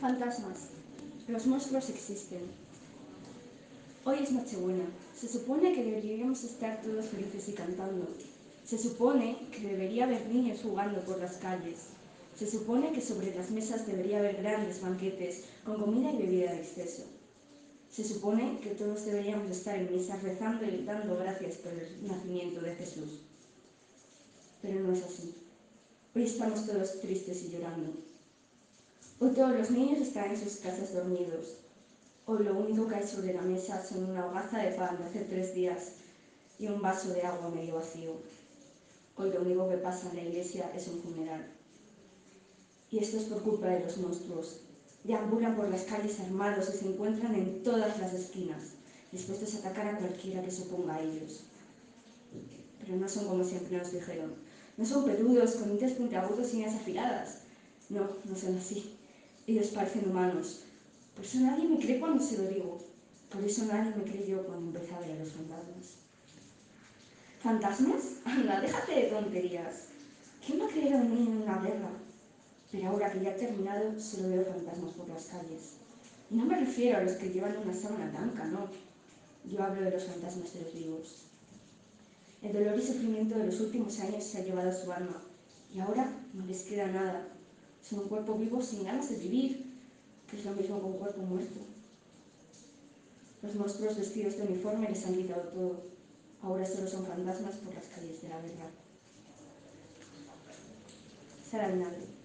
Fantasmas. Los monstruos existen. Hoy es Nochebuena. Se supone que deberíamos estar todos felices y cantando. Se supone que debería haber niños jugando por las calles. Se supone que sobre las mesas debería haber grandes banquetes con comida y bebida de exceso. Se supone que todos deberíamos estar en misa rezando y dando gracias por el nacimiento de Jesús. Pero no es así. Hoy estamos todos tristes y llorando. Hoy todos los niños están en sus casas dormidos. Hoy lo único que hay sobre la mesa son una hogaza de pan de hace 3 días y un vaso de agua medio vacío. Hoy lo único que pasa en la iglesia es un funeral. Y esto es por culpa de los monstruos. Deambulan por las calles armados y se encuentran en todas las esquinas, dispuestos a atacar a cualquiera que se oponga a ellos. Pero no son como siempre nos dijeron. No son peludos, con dientes puntiagudos y uñas afiladas. No, no son así. Ellos parecen humanos. Por eso nadie me cree cuando se lo digo. Por eso nadie me creyó cuando empecé a ver a los fantasmas. ¿Fantasmas? Anda, déjate de tonterías. ¿Quién va a creer a un niño en una guerra? Pero ahora que ya ha terminado, solo veo fantasmas por las calles. Y no me refiero a los que llevan una sábana blanca, no. Yo hablo de los fantasmas de los vivos. El dolor y sufrimiento de los últimos años se ha llevado su alma. Y ahora no les queda nada. Son un cuerpo vivo sin ganas de vivir, que es lo mismo que un cuerpo muerto. Los monstruos vestidos de uniforme les han quitado todo. Ahora solo son fantasmas por las calles de la guerra. Sara Vinagre.